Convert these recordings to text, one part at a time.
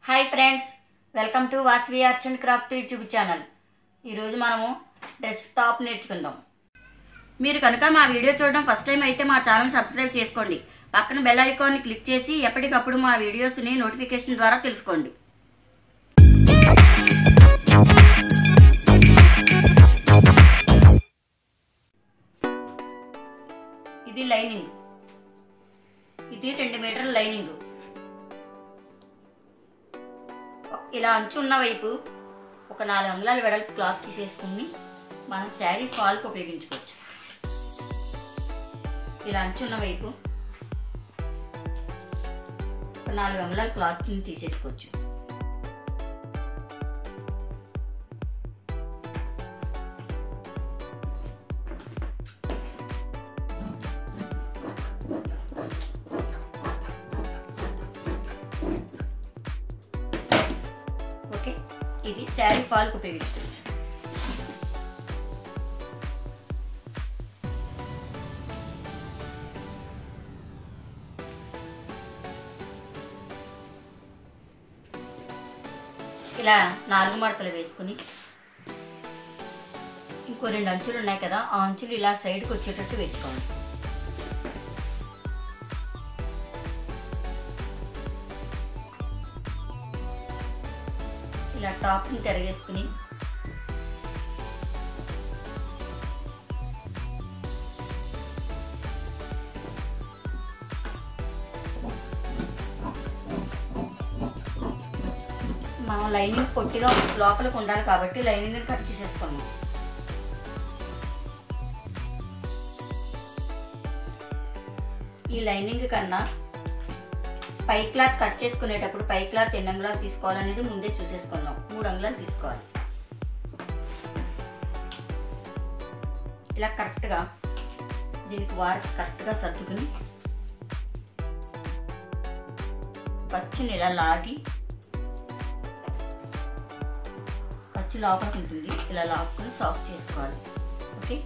Hi friends, welcome to Vasavi arts and craft YouTube channel. ఈరోజు మనము dress top నేర్చుకుందాం. మీరు కనుక మా వీడియో చూడడం ఫస్ట్ టైం అయితే మా ఛానల్ సబ్స్క్రైబ్ చేసుకోండి. పక్కన బెల్ ఐకాన్ని క్లిక్ చేసి ఎప్పటికప్పుడు మా వీడియోస్ని నోటిఫికేషన్ ద్వారా తెలుసుకోండి. ఇది లైనింగ్. ఇది 2 మీటర్ల లైనింగ్. ఇలా అంచు ఉన్న వైపు ఒక 4 అంగుళాల వెడల్పు క్లాత్ తీసేసుకుని మనం శారీ ఫాల్కి ఉపయోగించుకోవచ్చు. ఇలా అంచు ఉన్న వైపు ఒక 4 అంగుళాల క్లాత్ని తీసేసుకోవచ్చు. ఓకే, ఇది శారీ ఫాల్కి ఉపయోగించుకోవచ్చు. ఇలా 4 మడతలు వేసుకుని ఇంకో 2 అంచులు ఉన్నాయి కదా, ఆ అంచులు ఇలా సైడ్కి వచ్చేటట్టు వేసుకోవాలి. ఇలా టాప్ని తిరగేసుకుని మనం లైనింగ్ పొట్టిగా లోపలికి ఉండాలి కాబట్టి లైనింగ్ని కట్ చేసేసుకున్నాం. ఈ లైనింగ్ కన్నా పై క్లాత్ కట్ చేసుకునేటప్పుడు పై క్లాత్ ఎన్ని అంగుళాలు తీసుకోవాలనేది ముందే చూసేసుకుందాం. 3 అంగుళాలు తీసుకోవాలి. ఇలా కరెక్ట్గా దీనికి వారికి కరెక్ట్గా సర్దుకుని ఖర్చుని ఇలా లాగి, ఖర్చు లోపలికి ఉంటుంది, ఇలా లాక్కుని సాఫ్ట్ చేసుకోవాలి. ఓకే,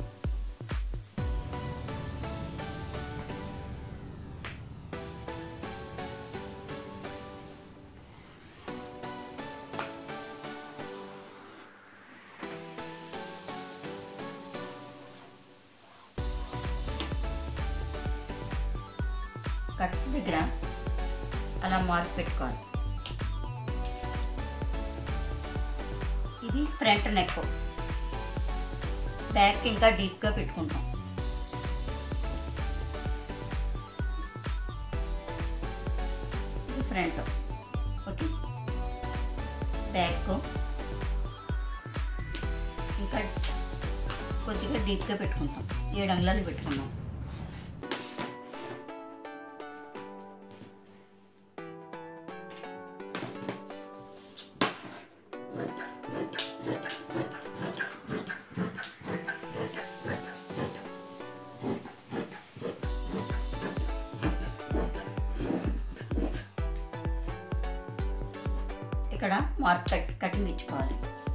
కట్స్ దగ్గర అలా మార్క్ పెట్టుకోవాలి. ఇది ఫ్రంట్ నెక్, బ్యాక్ ఇంకా డీప్గా పెట్టుకుంటాం. ఇది ఫ్రంట్. ఓకే, బ్యాక్ ఇంకా కొద్దిగా డీప్గా పెట్టుకుంటాం. 7 అంగుళాలు పెట్టుకుందాం. ఇక్కడ మార్క్ కటింగ్ ఇచ్చుకోవాలి.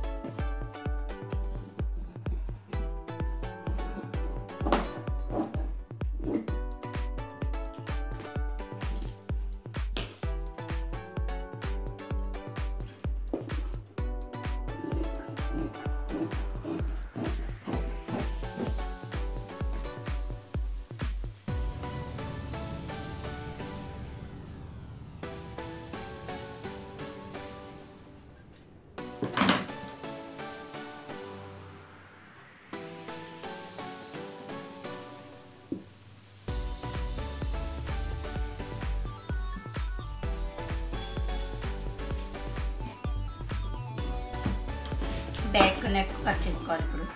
బ్యాక్ నెక్ కట్ చేసుకోవాలి. ఇప్పుడు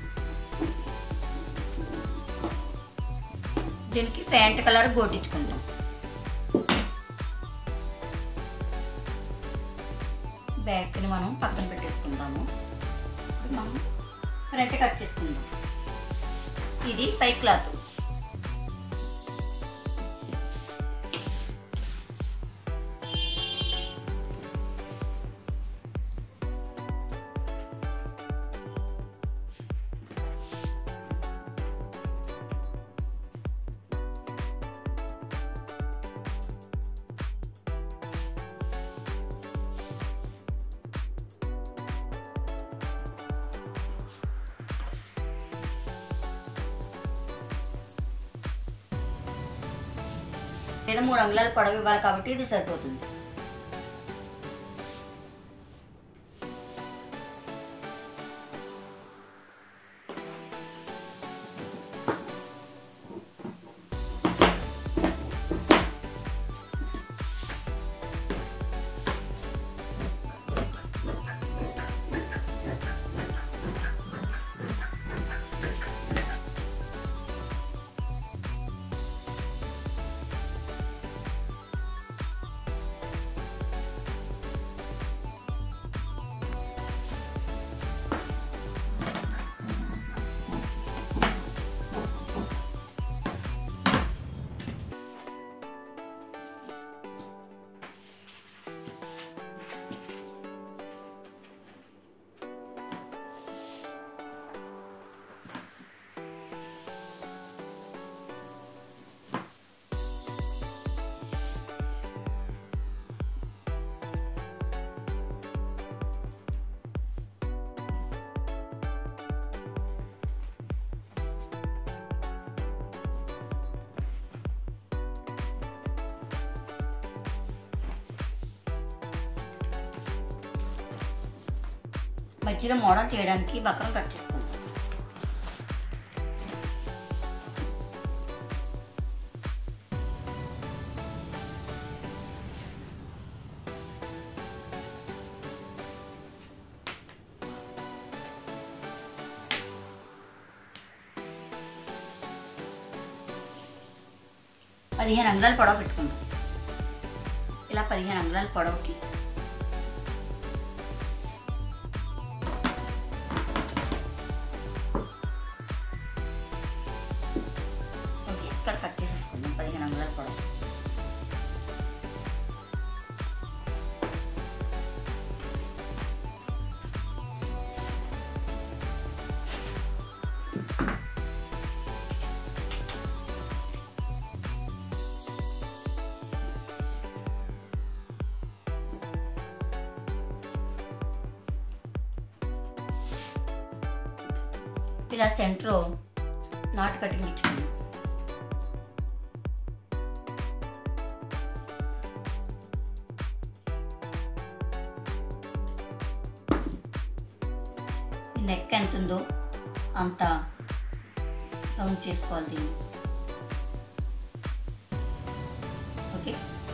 దీనికి ప్యాంట్ కలర్ గోటించుకుంటాం. బ్యాక్ని మనం పక్కన పెట్టేసుకుంటాము. ఇప్పుడు మనం ఫ్రంట్ కట్ చేసుకుందాం. ఇది పై క్లాత్. లేదా 3 అంగుళాల పొడవు ఇవ్వాలి కాబట్టి ఇది సరిపోతుంది. మధ్యలో మోడల్ చేయడానికి బక్కలు కట్ చేసుకుంటాం. పదిహేను అంగుళాల పొడవు పెట్టుకుంటాం. ఇలా 15 అంగుళాల పొడవుకి ఇక్కడ కట్ చేసేసుకుందాం. 15 అంగుళాల పొడవు. ఇలా సెంటర్ నాట్ కటింగ్ ఇచ్చుకుందాం. నెక్ ఎంత ఉందో అంత రౌండ్ చేసుకోవాలి దీన్ని. ఓకే,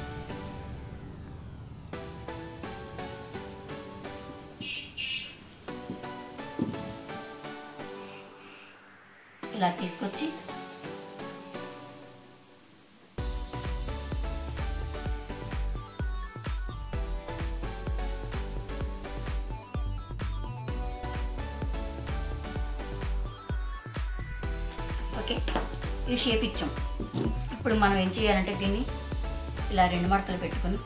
ఇలా తీసుకొచ్చి ఓకే ఈ షేప్ ఇచ్చాం. ఇప్పుడు మనం ఏం చేయాలంటే దీన్ని ఇలా 2 మడతలు పెట్టుకొని,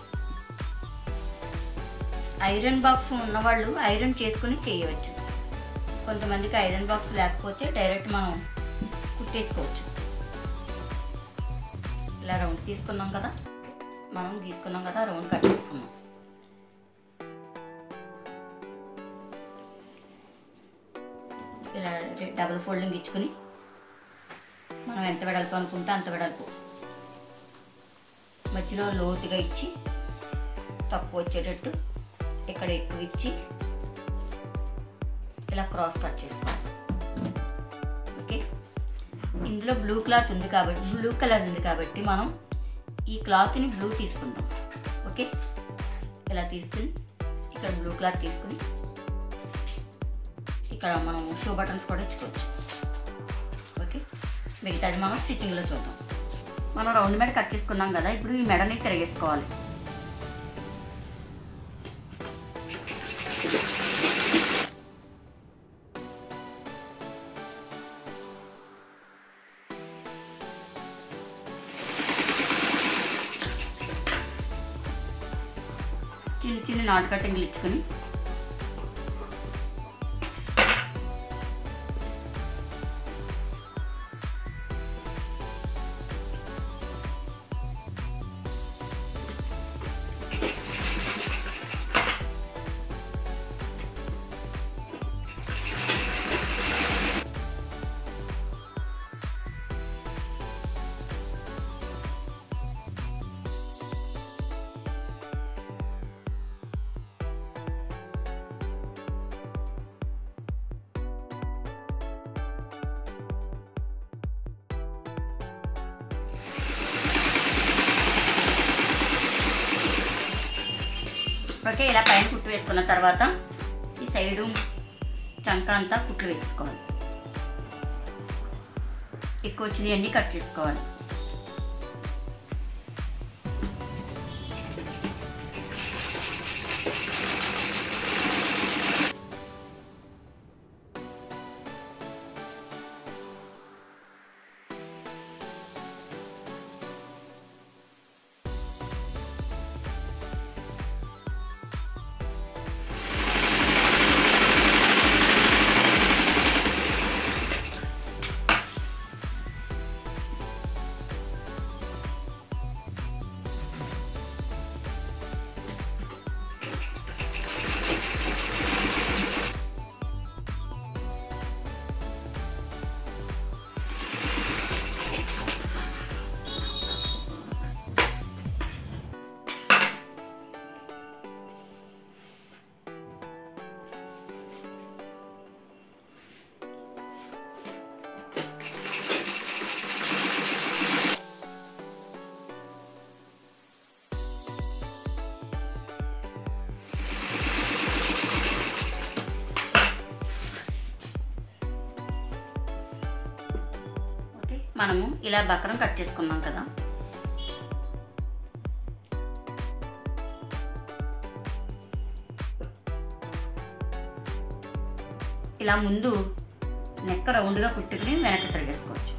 ఐరన్ బాక్స్ ఉన్నవాళ్ళు ఐరన్ చేసుకుని చేయవచ్చు. కొంతమందికి ఐరన్ బాక్స్ లేకపోతే డైరెక్ట్ మనం కుట్టేసుకోవచ్చు. ఇలా రౌండ్ తీసుకున్నాం కదా, రౌండ్ కట్ చేసుకున్నాం. ఇలా డబుల్ ఫోల్డింగ్ ఇచ్చుకొని మనం ఎంత వెడల్పు అనుకుంటే అంత వెడల్పు మధ్యలో లోతుగా ఇచ్చి, తక్కువ వచ్చేటట్టు ఇక్కడ ఎక్కువ ఇచ్చి ఇలా క్రాస్ కట్ చేసుకోవాలి. ఓకే, ఇందులో బ్లూ కలర్ ఉంది కాబట్టి మనం ఈ క్లాత్ని బ్లూ తీసుకుందాం. ఓకే, ఇలా తీసుకుని ఇక్కడ బ్లూ క్లాత్ తీసుకుని ఇక్కడ మనం షూ బటన్స్ కూడా ఇచ్చుకోవచ్చు. ఓకే, మిగతాది మనం స్టిచ్చింగ్లో చూద్దాం. మనం రౌండ్ మెడ కట్ చేసుకున్నాం కదా, ఇప్పుడు ఈ మెడని తిరిగేసుకోవాలి. చిన్న చిన్న నాటు కటింగ్లు ఇచ్చుకొని ఓకే, ఇలా పైన కుట్టు వేసుకున్న తర్వాత ఈ సైడు చంక అంతా కుట్లు వేసుకోవాలి. ఎక్కువ వచ్చినవి అన్నీ కట్ చేసుకోవాలి. మనము ఇలా బక్రం కట్ చేసుకున్నాం కదా, ఇలా ముందు నెక్క రౌండ్గా కుట్టుకుని వెనక్కి తిరిగేసుకోవచ్చు.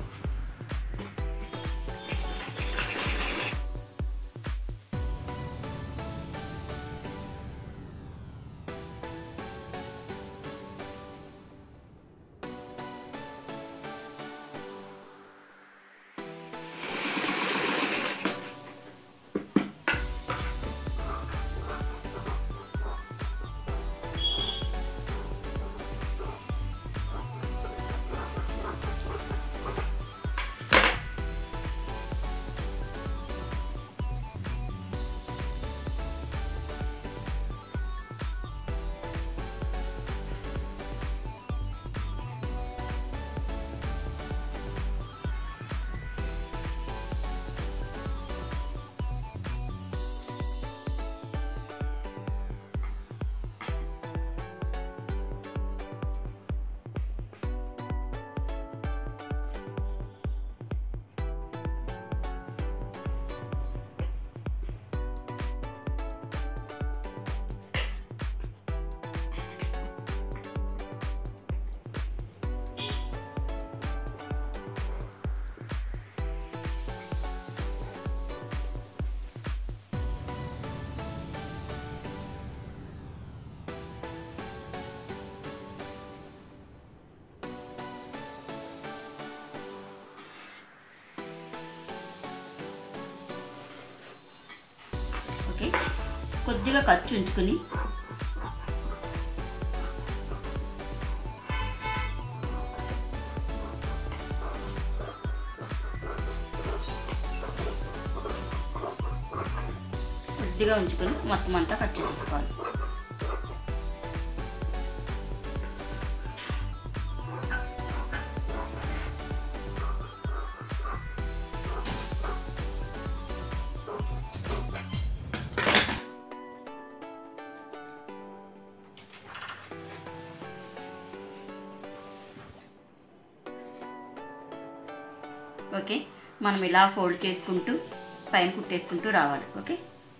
కొద్దిగా ఖర్చు ఉంచుకుని మొత్తం అంతా కట్ చేసుకోవాలి. ఓకే, మనం ఇలా ఫోల్డ్ చేసుకుంటూ పైన కుట్టేసుకుంటూ రావాలి. ఓకే,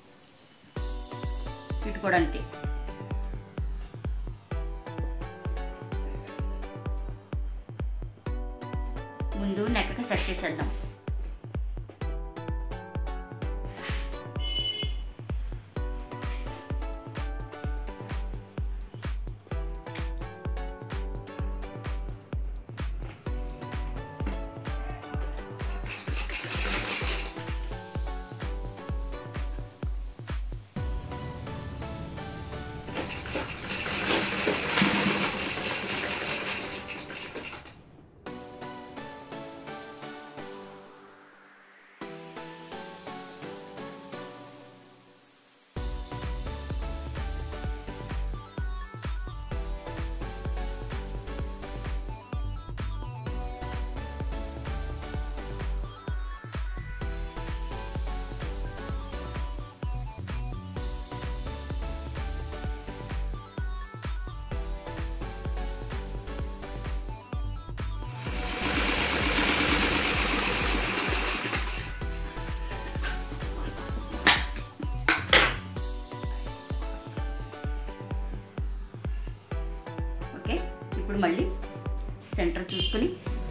ఇటు కూడా అంతే. ముందు నెక్కకి సెట్ చేసేద్దాం. ఇప్పుడు మళ్ళీ సెంటర్ చూసుకుని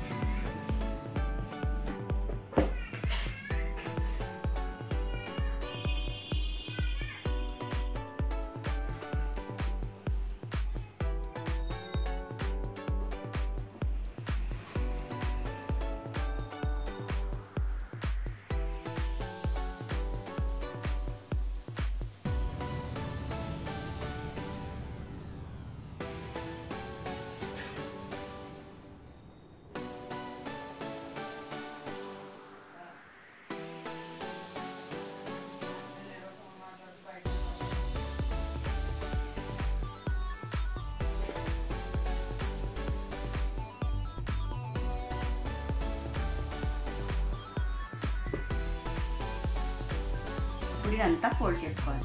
ఇదంతా ఫోల్డ్ చేసుకోవాలి.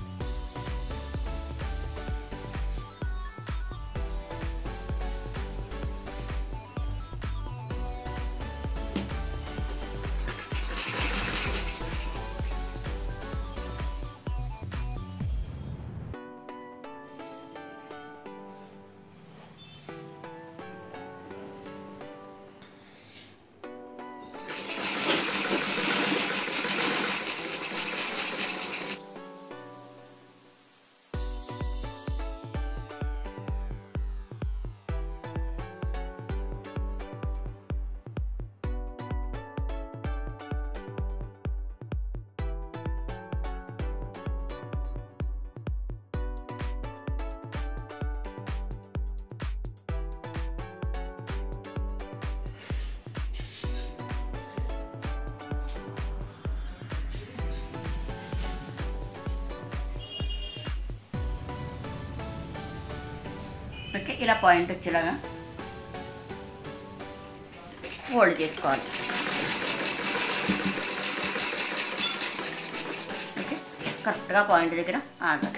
ఓకే, ఇలా పాయింట్ వచ్చేలాగా ఫోల్డ్ చేసుకోవాలి. ఓకే, కరెక్ట్గా పాయింట్ దగ్గర ఆగాలి.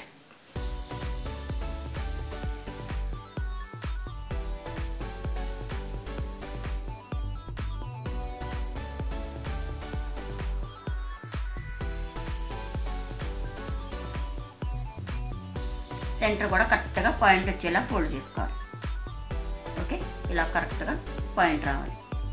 సెంటర్ కూడా కరెక్ట్గా పాయింట్ వచ్చేలా ఫోల్డ్ చేసుకోవాలి. ఓకే, ఇలా కరెక్ట్గా పాయింట్ రావాలి.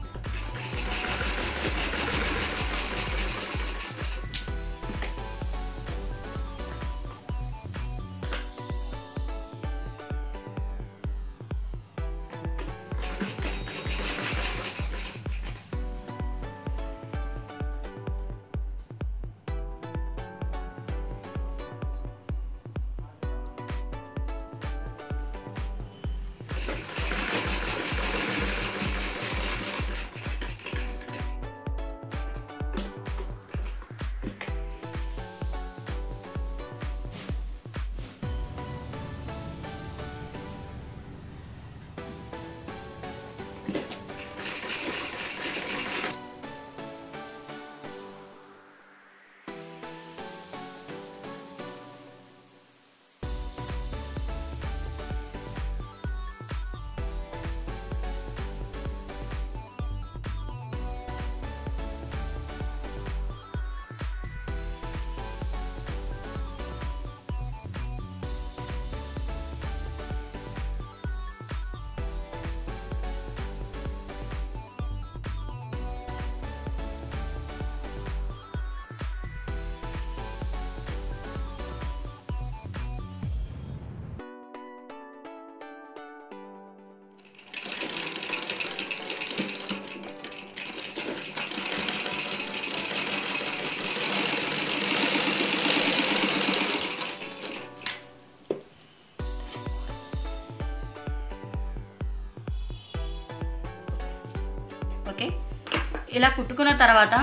ఓకే, ఇలా కుట్టుకున్న తర్వాత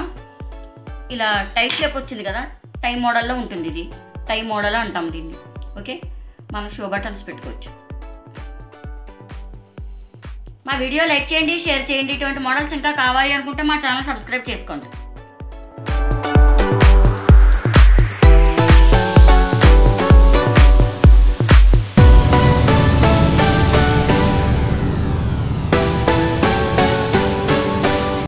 ఇలా టైట్ షేప్ వచ్చింది కదా, టై మోడల్లో ఉంటుంది. ఇది టై మోడల్ అంటాం దీన్ని. ఓకే, మనం షో బటన్స్ పెట్టుకోవచ్చు. మా వీడియో లైక్ చేయండి, షేర్ చేయండి. ఇటువంటి మోడల్స్ ఇంకా కావాలి అనుకుంటే మా ఛానల్ సబ్స్క్రైబ్ చేసుకోండి.